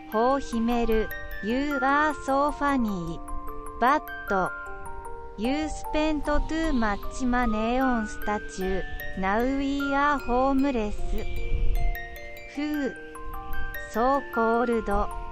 ほうひめる You are so funny but you spent too much money on statue now we are homeless who so cold